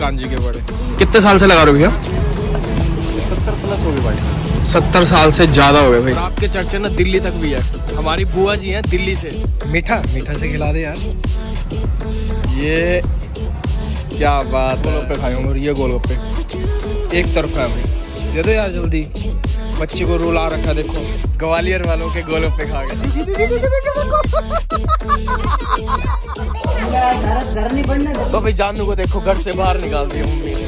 कांजी के बड़े। कितने साल से लगा रहे हो भैया? 70 प्लस हो गए भाई। 70 साल से ज्यादा हो गए भाई। आपके चर्चे ना दिल्ली तक भी है। हमारी बुआ जी हैं दिल्ली से। मीठा मीठा से खिला दे यार। ये क्या बात, गोलगप्पे खाए होंगे। ये गोलगप्पे एक तरफा है भाई, दे दो यार जल्दी। बच्चे को रुला रखा, देखो ग्वालियर वालों के गोलगप्पे खा गए। तो भाई जानू को देखो घर से बाहर निकाल दिया मम्मी ने।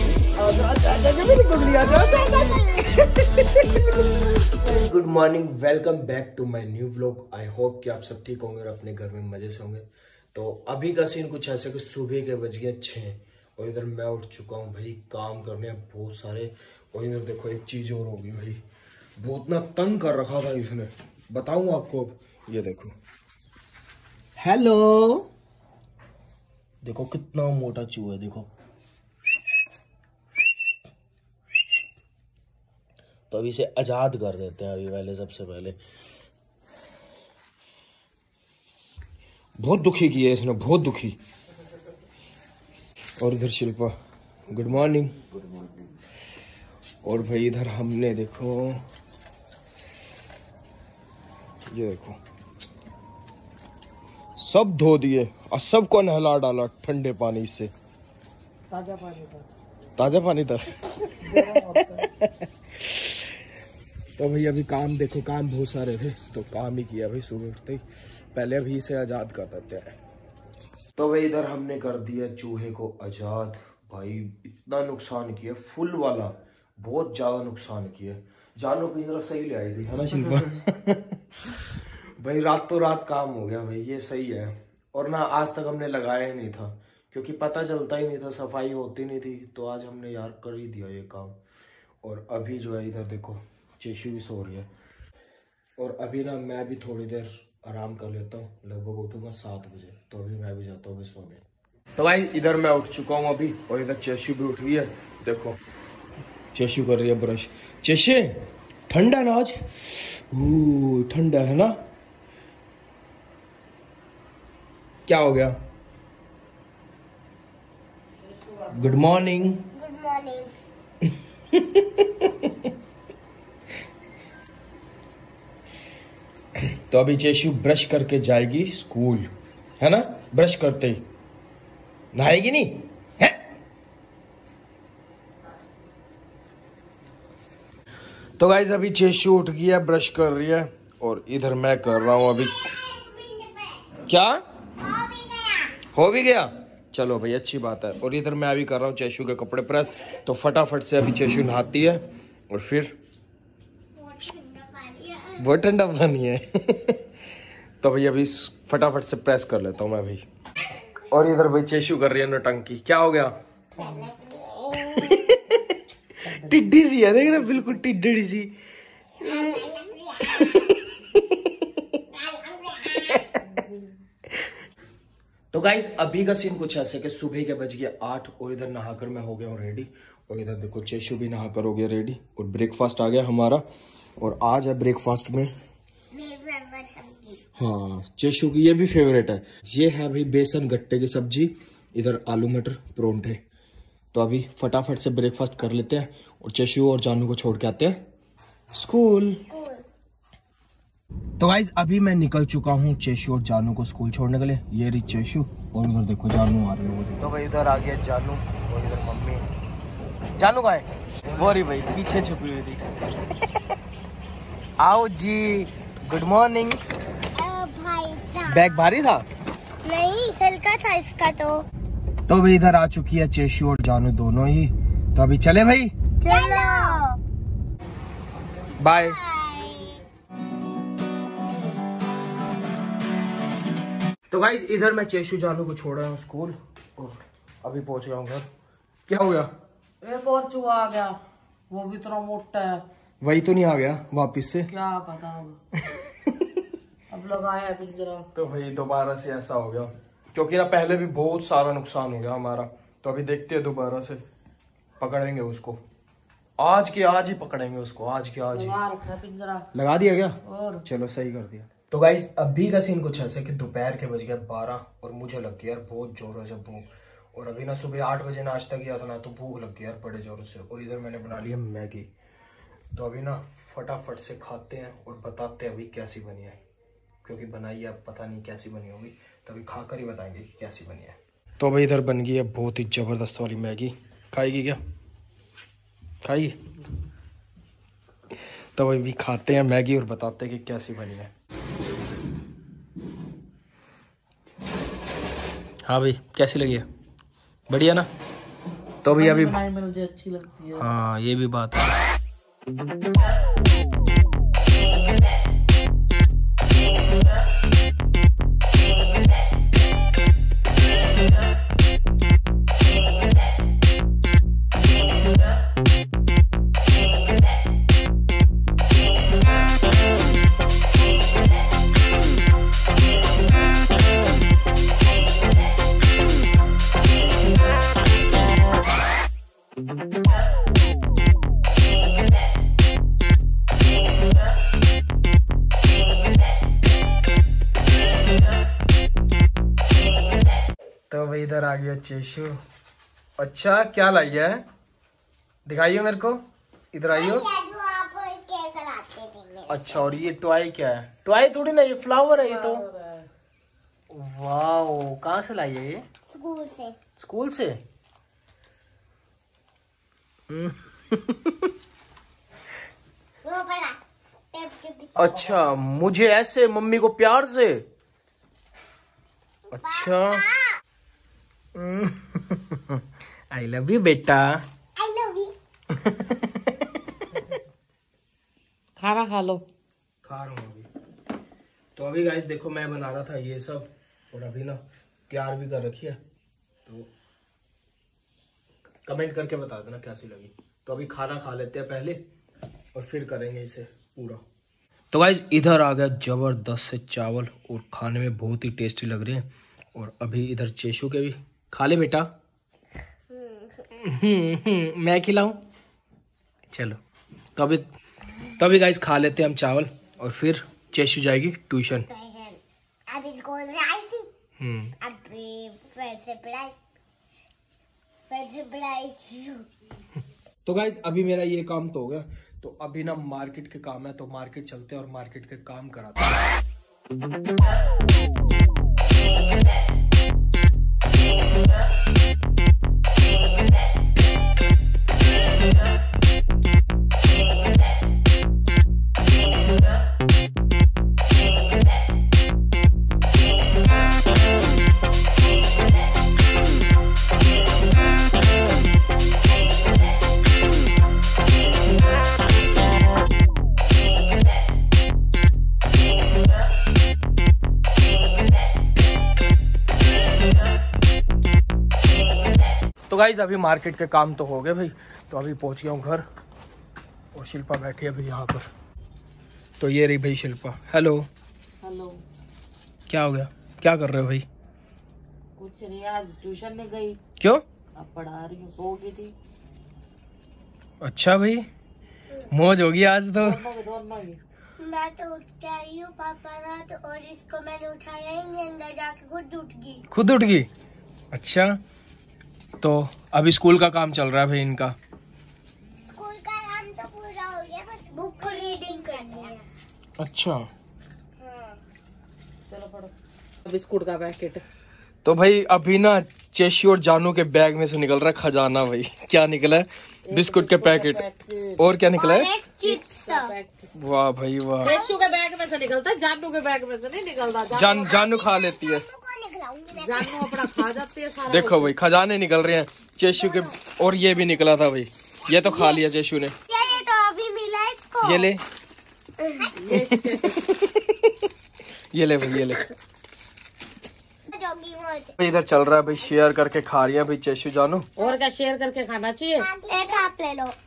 Good morning, welcome back to my new vlog. I hope कि आप सब ठीक होंगे और अपने घर में मजे से होंगे। तो अभी का सीन कुछ ऐसा कि सुबह के बज गए 6 और इधर मैं उठ चुका हूँ भाई। काम करने बहुत सारे। और इधर देखो एक चीज और होगी भाई, बहुत ना तंग कर रखा था इसने, बताऊं आपको। ये देखो, हेलो, देखो कितना मोटा चूहा है, देखो। तो अभी इसे आजाद कर देते हैं अभी पहले, सबसे पहले। बहुत दुखी किया इसने, बहुत दुखी। और इधर Shilpa, good morning. Good morning. और भाई इधर हमने देखो, ये देखो सब धो दिए और सबको नहला डाला ठंडे पानी से। ताजा पानी था। तो भाई अभी काम देखो, काम बहुत सारे थे तो काम ही किया भाई सुबह उठते ही। पहले अभी इसे आजाद कर देते हैं। तो भाई इधर हमने कर दिया चूहे को आजाद। भाई इतना नुकसान किया, फुल वाला बहुत ज्यादा नुकसान किया। जानू पिंजरा सही ले आई थी, है ना शिल्पा? भाई रातों रात काम हो गया भाई, ये सही है। और ना आज तक हमने लगाया ही नहीं था क्योंकि पता चलता ही नहीं था, सफाई होती नहीं थी। तो आज हमने यार कर ही दिया ये काम। और अभी जो है इधर देखो चेशु भी सो रही है। और अभी ना मैं भी थोड़ी देर आराम कर लेता हूँ, लगभग उठूंगा 7 बजे। तो अभी मैं भी जाता हूँ सोने। तो भाई इधर मैं उठ चुका हूँ अभी और इधर चेशु भी उठ गई है। देखो चेशु कर रही है ब्रश। चेशे ठंडा ना आज, ठंडा है ना? क्या हो गया? Good morning. Good morning. तो अभी चेशु ब्रश करके जाएगी स्कूल, है ना? ब्रश करते ही नहाएगी नहीं है? तो गाइस अभी चेशु उठ गई है, ब्रश कर रही है। और इधर मैं कर रहा हूं अभी क्या, हो भी गया? चलो भाई अच्छी बात है। और इधर मैं अभी कर रहा हूँ चेशु के कपड़े प्रेस। तो फटाफट से अभी चेशु नहाती है और फिर बहुत ठंडा पानी है। तो भाई अभी फटाफट से प्रेस कर लेता हूँ मैं भाई। और इधर भाई चेशु कर रही है नौटंकी। क्या हो गया? टिड्डी सी है, देख रहे, बिल्कुल टिड्डी सी। तो गाइज अभी का सीन कुछ ऐसे कि सुबह के बज गए 8 और इधर नहाकर मैं हो गया हूँ रेडी। और इधर देखो चेशु भी नहाकर हो गया रेडी। और ब्रेकफास्ट आ गया हमारा। और आज है ब्रेकफास्ट में, हाँ चेशु की ये भी फेवरेट है, ये है भाई बेसन गट्टे की सब्जी, इधर आलू मटर परोंठे। तो अभी फटाफट से ब्रेकफास्ट कर लेते हैं और चेशु और जानू को छोड़ के आते हैं स्कूल। तो गाइज अभी मैं निकल चुका हूँ चेशु और जानू को स्कूल छोड़ने के लिए। ये रही चेशु और उधर देखो जानू आ रही है। तो भाई इधर आ गया जानू और इधर मम्मी। जानू कहाँ है? वो रही भाई पीछे छुपी हुई थी। आओ जी, गुड मॉर्निंग। बैग भारी था? नहीं, हल्का था इसका। तो भाई इधर आ चुकी है चेशु और जानू दोनों ही। तो अभी चले भाई, चलो बाय। तो गाइस इधर मैं चेशु जानू को छोड़ रहा हूँ स्कूल और अभी पहुंच गया हूँ घर। क्या हो गया? एक और चूहा आ गया, वो भी इतना मोटा है। वही तो नहीं आ गया वापिस से? क्या पता अब लगाया पिंजरा। तो भाई दोबारा से ऐसा हो गया क्योंकि ना पहले भी बहुत सारा नुकसान हो गया हमारा। तो अभी देखते हैं दोबारा से पकड़ेंगे उसको। आज के आज ही पकड़ेंगे उसको, आज के आज ही। पिंजरा लगा दिया क्या? और चलो सही कर दिया। तो गाइस अभी का सीन कुछ ऐसे कि दोपहर के बज गया 12 और मुझे लग गया यार बहुत जोरों से भूख। और अभी ना सुबह 8 बजे नाश्ता किया था ना, तो भूख लग गई यार बड़े जोर से। और इधर मैंने बना लिया मैगी। तो अभी ना फटाफट से खाते हैं और बताते हैं अभी कैसी बनी है, क्योंकि बनाई है पता नहीं कैसी बनी होगी, तो अभी खा कर ही बताएंगे कि कैसी बनी है। तो अभी इधर बन गई है बहुत ही ज़बरदस्त वाली मैगी। खाएगी क्या? खाइए। तो अभी खाते हैं मैगी और बताते हैं कि कैसी बनी है। हाँ भाई, कैसी लगी है? बढ़िया ना? तो अभी मुझे अच्छी लगती है। हाँ, ये भी बात है। तो भाई इधर आ गया चेशु। अच्छा, क्या लाई है? दिखाइयो मेरे को, इधर आइयो। अच्छा, और ये टॉय क्या है? टॉय थोड़ी ना, ये फ्लावर है ये तो। वाओ, कहाँ से लाई है ये? स्कूल से। स्कूल से? वो बड़ा अच्छा, मुझे ऐसे, मम्मी को प्यार से। अच्छा। आई लव यू बेटा। I love you. खाना खा लो। खा रहा हूँ अभी। तो अभी गाइस देखो, मैं बना रहा था ये सब और अभी ना तैयार भी कर रखी है, तो कमेंट करके बता देना कैसी लगी। तो अभी खाना खा लेते हैं पहले और फिर करेंगे इसे पूरा। तो गाइस इधर आ गया जबरदस्त से चावल और खाने में बहुत ही टेस्टी लग रहे हैं। और अभी इधर चेशु के भी खा ले बेटा। मैं खिलाऊं? चलो, तो अभी गाइस खा लेते हैं हम चावल और फिर चेशु जाएगी ट्यूशन। अभी स्कूल से आई थी। अभी फिर से पढ़ाई शुरू। तो गाइस अभी मेरा ये काम तो हो गया, तो अभी ना मार्केट के काम है, तो मार्केट चलते हैं और मार्केट के काम कराते हैं। तो गाइज अभी मार्केट के काम तो हो गए भाई, तो अभी पहुंच गया हूँ घर और शिल्पा बैठी है अभी यहाँ पर। तो ये रही भाई शिल्पा। हेलो। हेलो। क्या हो गया? क्या कर रहे हो भाई? कुछ नहीं, आज ट्यूशन नहीं गई। क्यों? अब पढ़ा रही हूँ, सो गई थी। अच्छा भाई, मौज होगी आज तो। दोनों ही। मैं तो उठ के आई हूँ पापा रात, और इसको मैंने उठाया ही नहीं, अंदर जाके खुद उठ गई। खुद उठ गई? अच्छा, तो अभी स्कूल का काम चल रहा है भाई इनका। स्कूल का काम तो पूरा हो गया, बस बुक को रीडिंग करनी है। अच्छा। हाँ। चलो पढ़ो। बिस्कुट का पैकेट। तो भाई अभी ना चेशी और जानू के बैग में से निकल रहा है खजाना भाई। क्या निकला है? बिस्कुट के पैकेट। और क्या निकला है? वाह भाई वाह। चेशू के बैग में से निकलता है, जानू के बैग में से नहीं निकलता। जानू खा लेती है, जानू अपना खा जाती है सारा। देखो भाई खजाने निकल रहे हैं चेशू के। और ये भी निकला था भाई, ये तो खा लिया चेशू ने। ये तो अभी मिला इसको। ये ले। ये ले भाई, ये ले। इधर चल रहा है भाई, शेयर करके खा रही है भाई चेशू जानू। और क्या शेयर करके खाना चाहिए। एक आप ले लो।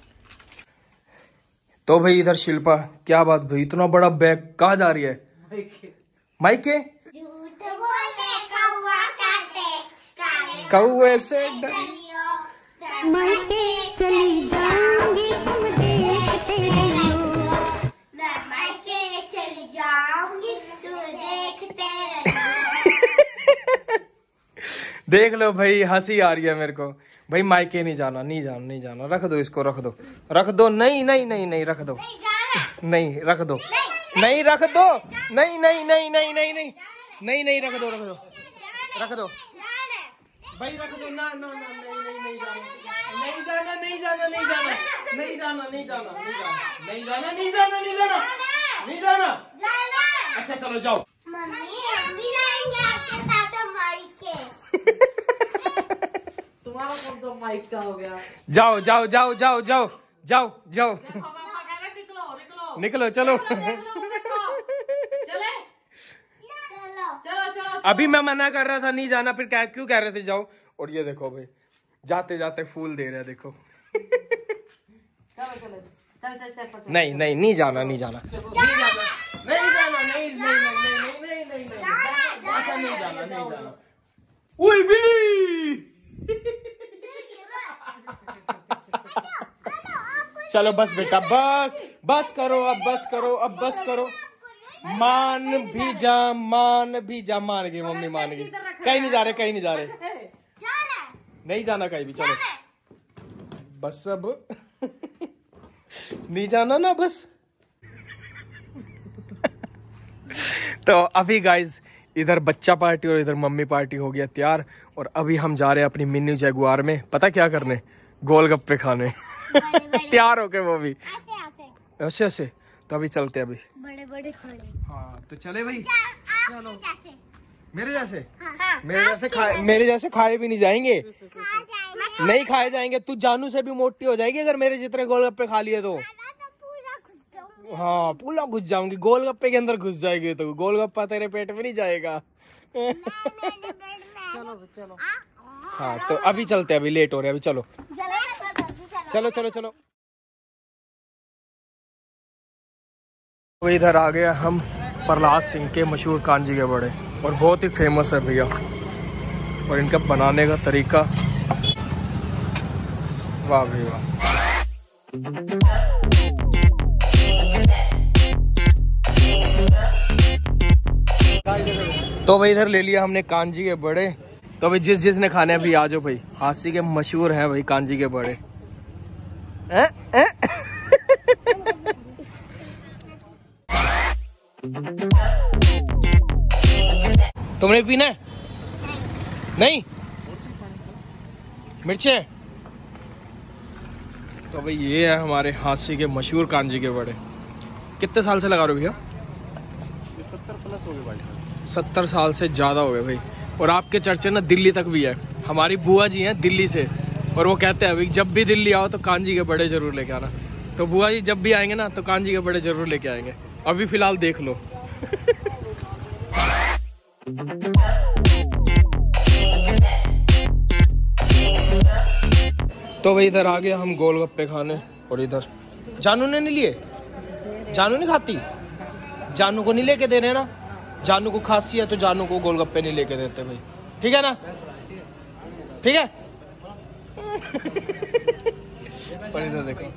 तो भाई इधर शिल्पा, क्या बात भाई, इतना बड़ा बैग कहाँ जा रही है? माइके। झूठ बोले कौवा काटे, कौवे से मायके चली जाऊंगी, तुम देखते रहियो। मैं मायके चली जाऊंगी, तुम देखते रहियो। देख लो भाई, हंसी आ रही है मेरे को भाई। मायके नहीं जाना, नहीं जाना, नहीं जाना। रख दो इसको, रख दो, रख दो। नहीं नहीं नहीं नहीं, रख दो। नहीं, रख दो। नहीं, रख दो। नहीं नहीं नहीं नहीं नहीं नहीं नहीं नहीं, रख दो, रख दो, रख दो भाई, रख दो। ना ना ना, नहीं नहीं नहीं जाना, नहीं जाना, नहीं जाना, नहीं जाना, नहीं जाना, नहीं जाना, नहीं जाना, नहीं जाना, नहीं जाना, नहीं जाना। अच्छा चलो जाओ। मम्मी हम भी जाएंगे आपके साथ मायके। तुम्हारा कौन सा माइक का हो गया? जाओ जाओ जाओ जाओ जाओ जाओ जाओ, निकलो निकलो, चलो। चले चलो चलो। अभी मैं मना कर रहा था नहीं जाना, फिर क्या क्यों कह रहे थे जाओ। और ये देखो भाई, जाते जाते फूल दे रहे हैं, देखो। चलो चलो चल चल चल। नहीं नहीं, नहीं जाना, नहीं जाना, नहीं जाना, नहीं जाना, नहीं नहीं नहीं नहीं नहीं नहीं नहीं, अच्छा नहीं जाना, नहीं जाना। उई भी। चलो बस बेटा, बस बस करो, अब बस करो, अब बस करो। मान भी जा, मान भी जा। मान गई मम्मी, मान गई। कहीं नहीं जा रहे, कहीं नहीं जा रहे, नहीं जाना कहीं भी। चलो बस, अब नहीं जाना ना, बस। तो अभी गाइज इधर बच्चा पार्टी और इधर मम्मी पार्टी हो गया तैयार। और अभी हम जा रहे हैं अपनी मिनी जगुआर में, पता क्या करने? गोलगप्पे खाने। तैयार होके वो भी ऐसे ऐसे। तो अभी चलते हैं, अभी बड़े बड़े खाने। हाँ तो चले भाई। चलो मेरे जैसे, हाँ। मेरे जैसे खाए भी नहीं जाएंगे, खा जाएंगे। नहीं खाए जाएंगे। तू जानू से भी मोटी हो जाएगी अगर मेरे जितने गोलगप्पे खा लिए तो। पूरा खुद जाऊंगी। हाँ पूरा घुस जाऊंगी, गोलगप्पे के अंदर घुस जाएगी तो गोलगप्पा तेरे पेट में नहीं जाएगा। चलो चलो। हाँ तो अभी चलते हैं, अभी लेट हो रहे हैं, अभी चलो चलो चलो चलो। तो इधर आ गया हम प्रहलाद सिंह के मशहूर कांजी के बड़े, और बहुत ही फेमस है भैया। और इनका बनाने का तरीका, वाह भाई वाह। तो भाई इधर ले लिया हमने कांजी के बड़े। तो भाई जिसने खाने अभी आ जाओ भाई, हासी के मशहूर है भाई कांजी के बड़े। तुमने पीना है? नहीं, मिर्चे। तो भाई ये है हमारे हासी के मशहूर कांजी के बड़े। कितने साल से लगा रहे हो भैया? 70 प्लस हो गए भाई साहब। 70 साल से ज्यादा हो गए भाई। और आपके चर्चे ना दिल्ली तक भी है। हमारी बुआ जी हैं दिल्ली से, और वो कहते हैं अभी जब भी दिल्ली आओ तो कांजी के बड़े जरूर लेके आना। तो बुआ जी जब भी आएंगे ना तो कांजी के बड़े जरूर लेके आएंगे। अभी फिलहाल देख लो। तो भाई इधर आ गया हम गोलगप्पे खाने। और इधर जानू ने नहीं लिए, जानू नहीं खाती, जानू को नहीं लेके दे रहे ना। जानू को खांसी है तो जानू को गोलगप्पे नहीं लेके देते भाई, ठीक है ना? ठीक है। पर इधर देखो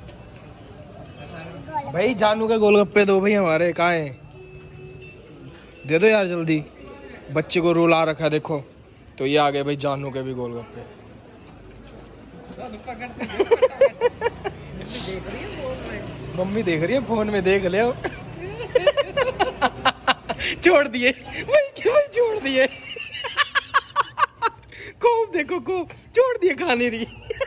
भाई, जानू के गोलगप्पे दो भाई, हमारे कहाँ हैं? दे दो यार जल्दी, बच्चे को रुला रखा है देखो। तो ये आ गए भाई जानू के भी गोलगप्पे। मम्मी देख रही है फोन में, देख ले। छोड़ दिए भाई, क्यों छोड़ दिए? कोप देखो, कोप छोड़ दिए, खाने रही।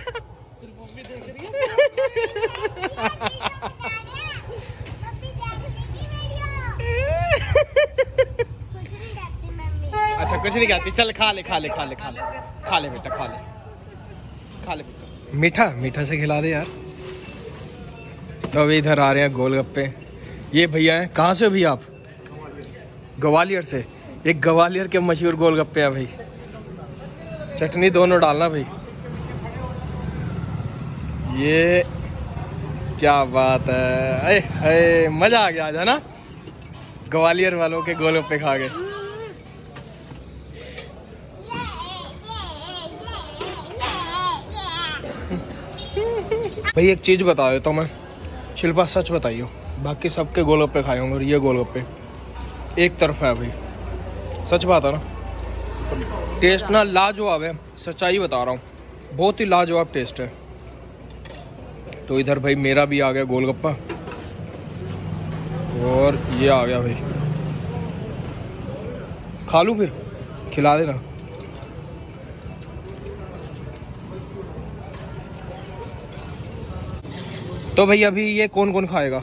अच्छा कुछ नहीं कहती, चल खा ले खा ले खा ले खा ले खा ले बेटा, खा ले खा ले बेटा। मीठा मीठा से खिला दे यार। तो अभी इधर आ रहे हैं गोलगप्पे। ये भैया हैं, कहाँ से हो भैया आप? ग्वालियर से। एक ग्वालियर के मशहूर गोलगप्पे हैं भाई, चटनी दोनों डालना भाई। ये क्या बात है, अरे मजा आ गया आज, है ना? ग्वालियर वालों के गोलगप्पे खा गए। भाई एक चीज बता देता हूँ मैं, शिल्पा सच बताइयो, बाकी सबके गोलगप्पे खाए होंगे और ये गोलगप्पे एक तरफा है भाई, सच बात है ना? टेस्ट ना लाजवाब है, सच्चाई बता रहा हूँ, बहुत ही लाजवाब टेस्ट है। तो इधर भाई मेरा भी आ गया गोलगप्पा और ये आ गया भाई, खा लूँ फिर, खिला देना। तो भाई अभी ये कौन कौन खाएगा?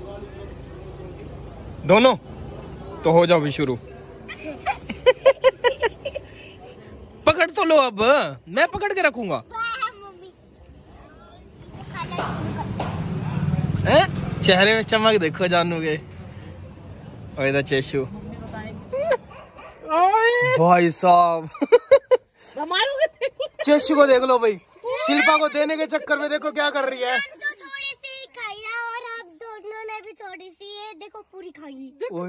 दोनों? तो हो जाओ भी शुरू। पकड़ तो लो, अब मैं पकड़ के रखूंगा। चेहरे में चमक देखो जानू के। और इधर चेशु भाई साहब। चेशु को देख लो भाई, शिल्पा को देने के चक्कर में देखो क्या कर रही है। तो थोड़ी सी खाई है और आप दोनों ने भी थोड़ी सी, ये देखो पूरी खाई। देखो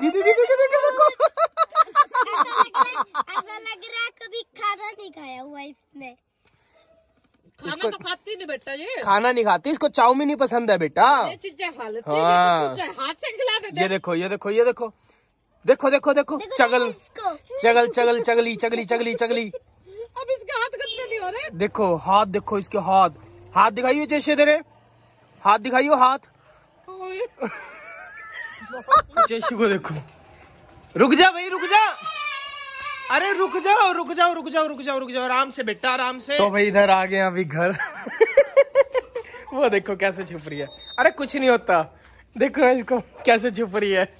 ऐसा लग रहा है कभी खाना नहीं खाया हुआ इसने। खाना तो खाती नहीं बेटा, ये खाना नहीं खाती, इसको चाउमीन ही पसंद है बेटा। ये चीजें खा लेती है, हाँ। तो हाथ से खिला दे। ये देखो ये देखो ये देखो देखो देखो देखो चगल चगल चगल चगली चगली चगली चगली। अब इसके हाथ गंदे नहीं हो रहे। देखो हाथ, देखो इसके हाथ, हाथ दिखाइयो जैसे तेरे हाथ दिखाइयो हाथ। चेशु को देखो। रुक जा भाई, रुक जा, अरे रुक जाओ रुक जाओ रुक जाओ रुक जाओ रुक जाओ, आराम से बेटा आराम से। तो भाई इधर आ गए अभी घर। वो देखो कैसे छुप रही है। अरे कुछ नहीं होता, देखो इसको कैसे छुप रही है।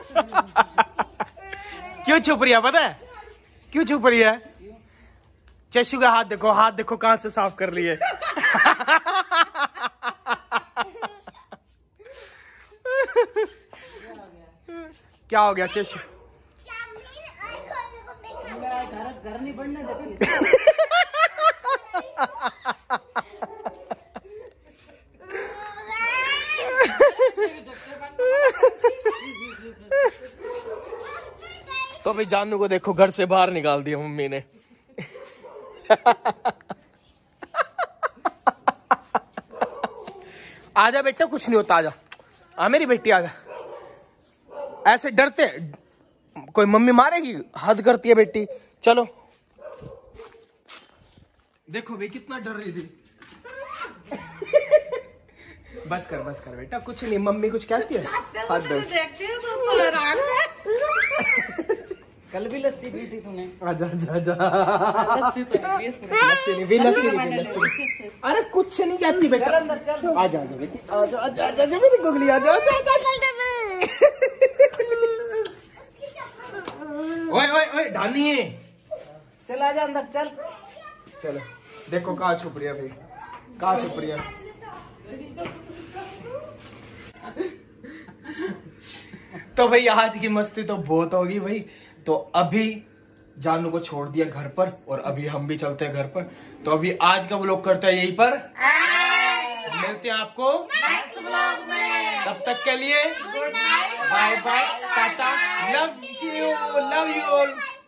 क्यों छुप रही है पता है? क्यों छुप रही है? चेशु का हाथ देखो, हाथ देखो कहां से साफ कर रही है। क्या हो गया चेशु? घर नहीं बढ़ने देती। तो भाई जानू को देखो घर से बाहर निकाल दिया मम्मी ने। आजा बेटा, कुछ नहीं होता, आजा आ मेरी बेटी आजा। ऐसे डरते कोई मम्मी मारेगी, हद करती है बेटी। चलो देखो भाई कितना डर रही थी। बस कर बेटा, कुछ नहीं, मम्मी कुछ कहती है। हाथ दो। कल भी लस्सी पी थी तूने। आजा आजा आजा। लस्सी तो नहीं, लस्सी नहीं। अरे कुछ नहीं कहती बेटा, अंदर चल। आजा आजा बेटी, आजा आजा आजा मेरी गुगली, आजा आजा आजा। ओए ओए ओए डानी, चल आजा अंदर चल। चलो देखो कहाँ छुप रही है भाई, कहाँ छुप रही है। तो भाई आज की मस्ती तो बहुत होगी भाई। तो अभी जानू को छोड़ दिया घर पर और अभी हम भी चलते हैं घर पर। तो अभी आज का व्लॉग करते हैं यहीं पर, मिलते हैं आपको नेक्स्ट व्लॉग में। तब तक के लिए bye bye, tata, love you all.